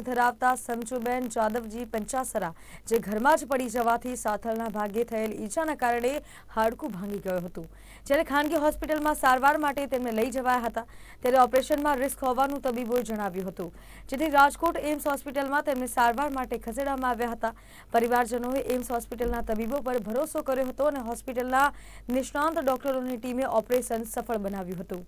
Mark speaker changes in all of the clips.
Speaker 1: ધરાવતા સમજુબેન જાદવજી પંચાસરા જે ઘરમાં જ પડી જવાથી સાથળના ભાગે થયેલ ઈજાના કારણે હાડકું ભાંગી ગયું હતું, જ્યારે ખાનગી હોસ્પિટલમાં સારવાર માટે તેમને લઈ જવાયા હતા, ત્યારે ઓપરેશનમાં રિસ્ક હોવાનું તબીબોએ જણાવ્યું હતું, જેથી રાજકોટ એમ્સ હોસ્પિટલમાં તેમને સારવાર માટે ખસેડવામાં આવ્યા હતા। પરિવારજનોએ એમ્સ હોસ્પિટલના તબીબો પર ભરોસો કર્યો હતો અને હોસ્પિટલના નિષ્ણાંત ડોક્ટરોની ટીમે ઓપરેશન સફળ બનાવ્યું હતું।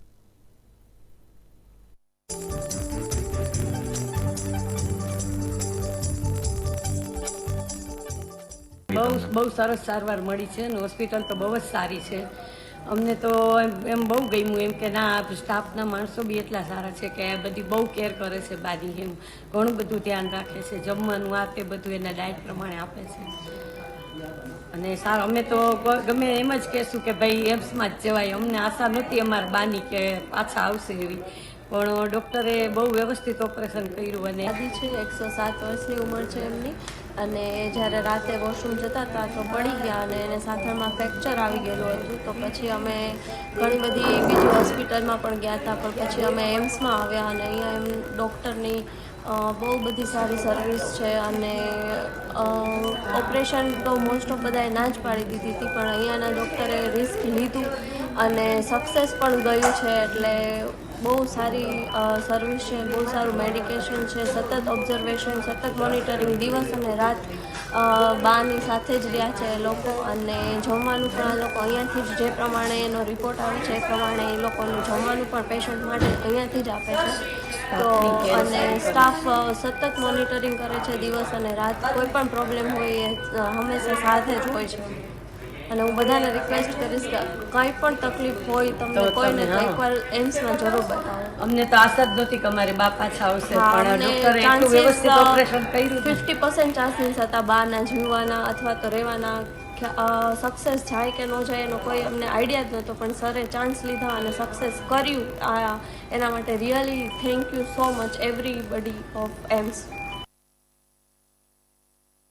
Speaker 2: બહુ સરસ સારવાર મળી છે અને હોસ્પિટલ તો બહુ જ સારી છે। અમને તો એમ બહુ ગમ્યું એમ કે ના સ્ટાફના માણસો બી એટલા સારા છે કે બધી બહુ કેર કરે છે, બાની એમ ઘણું બધું ધ્યાન રાખે છે, જમવાનું આ તે બધું એના ડાયટ પ્રમાણે આપે છે અને સારું અમે તો ગમે એમ જ કહેશું કે ભાઈ એમ્સમાં જ જવાય। અમને આશા નહોતી અમારા બાની કે પાછા આવશે એવી, પણ ડૉક્ટરે બહુ વ્યવસ્થિત ઓપરેશન કર્યું અને
Speaker 3: દાદી છે 107 વર્ષની ઉંમર છે એમની, અને જ્યારે રાતે વોશરૂમ જતા હતા તો પડી ગયા અને એને સાથળમાં ફ્રેક્ચર આવી ગયેલું હતું। તો પછી અમે ઘણી બધી બીજી હોસ્પિટલમાં પણ ગયા હતા, પણ પછી અમે એમ્સમાં આવ્યા અને અહીંયા એમ ડૉક્ટરની બહુ બધી સારી સર્વિસ છે અને ઓપરેશન તો મોસ્ટ ઓફ બધાએ ના જ પાડી દીધી હતી, પણ અહીંયાના ડૉક્ટરે રિસ્ક લીધું અને સક્સેસ પણ ગયું છે। એટલે બહુ સારી સર્વિસ છે, બહુ સારું મેડિકેશન છે, સતત ઓબ્ઝર્વેશન, સતત મોનિટરિંગ, દિવસ અને રાત બાની સાથે જ રહ્યા છે એ લોકો। અને જમવાનું પણ આ લોકો અહીંયાથી જ જે પ્રમાણે એનો રિપોર્ટ આવે છે એ પ્રમાણે એ લોકોનું જમવાનું પણ પેશન્ટ માટે અહીંયાથી જ આપે છે। તો અને સ્ટાફ સતત મોનિટરિંગ કરે છે દિવસ અને રાત, કોઈ પણ પ્રોબ્લેમ હોય એ હંમેશા સાથે જ હોય છે। અને હું બધાને રિક્વેસ્ટ કરીશ કે કંઈ પણ તકલીફ હોય તમને કોઈને તો એકવાર એમ્સમાં જરૂર બતાવો।
Speaker 2: અમને તો આશા જ નહોતી કે અમારે બા પાછા આવશે,
Speaker 3: હા,
Speaker 2: પણ
Speaker 3: અમને
Speaker 2: ડૉક્ટરે એટલું વ્યવસ્થિત ઓપરેશન કર્યું
Speaker 3: 50% ચાન્સીસ હતા બાના જીવવાના અથવા તો રહેવાના। સક્સેસ જાય કે ન જાય એનો કોઈ અમને આઈડિયા જ નહોતો, પણ સરે ચાન્સ લીધા અને સક્સેસ કર્યું। એના માટે really thank you so much everybody of AIIMS.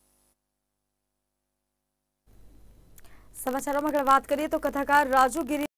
Speaker 1: સમાચારોમાં આગળ વાત કરીએ તો કથાકાર રાજુ ગિરી